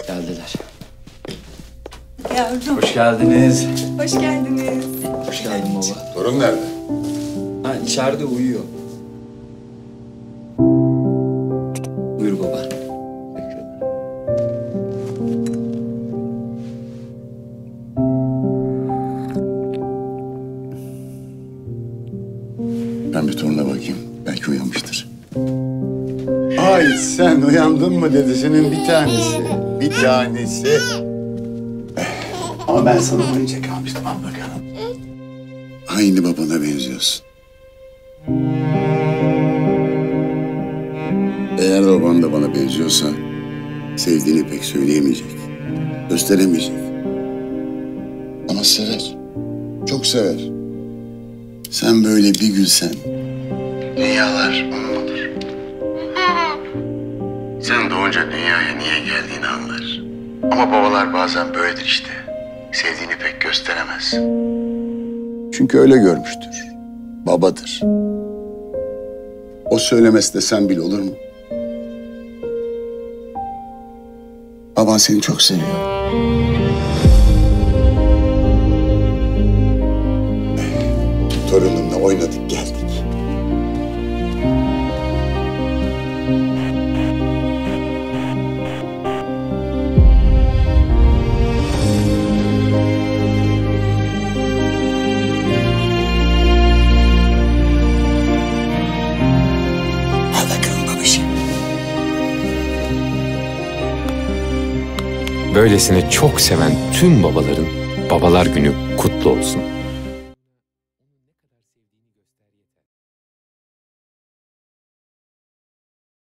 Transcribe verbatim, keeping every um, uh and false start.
Geldiler. Yavrum. Hoş geldiniz. Hoş geldiniz. Hoş geldin baba. Torun nerede? Ha, içeride uyuyor. Buyur baba. Ben bir toruna bakayım. Belki uyanmıştır. Ay sen uyandın mı dedesinin bir tanesi. Bir tanesi. Eh, Ama ben sana oyuncak almıştım. Al bakalım. Aynı babana benziyorsun. Eğer baban da bana benziyorsa sevdiğini pek söyleyemeyecek. Gösteremeyecek. Ama sever. Çok sever. Sen böyle bir gülsen dünyalar onun olur. Sen doğunca dünyaya niye geldiğini anlar. Ama babalar bazen böyledir işte. Sevdiğini pek gösteremez. Çünkü öyle görmüştür. Babadır. O söylemesi de sen bil olur mu? Baban seni çok seviyor. Torunumla oynadık geldik. Al bakalım babacığım. Böylesine çok seven tüm babaların Babalar Günü kutlu olsun.